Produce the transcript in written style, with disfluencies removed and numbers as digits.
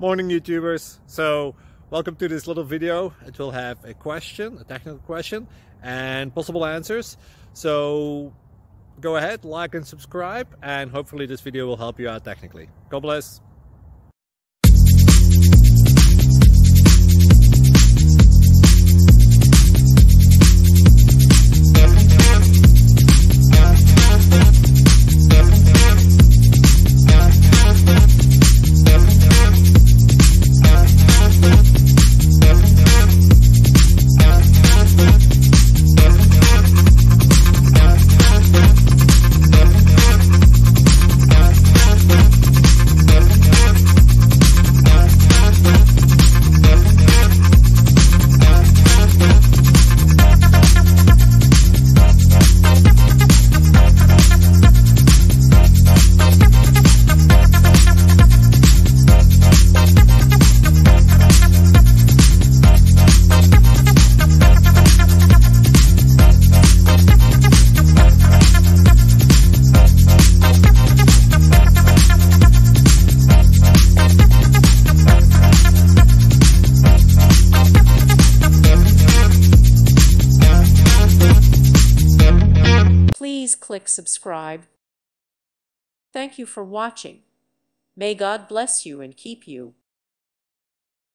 Morning YouTubers. So welcome to this little video. It will have a question, a technical question, and possible answers. So go ahead, like and subscribe, and hopefully this video will help you out technically. God bless. Please click subscribe. Thank you for watching. May God bless you and keep you.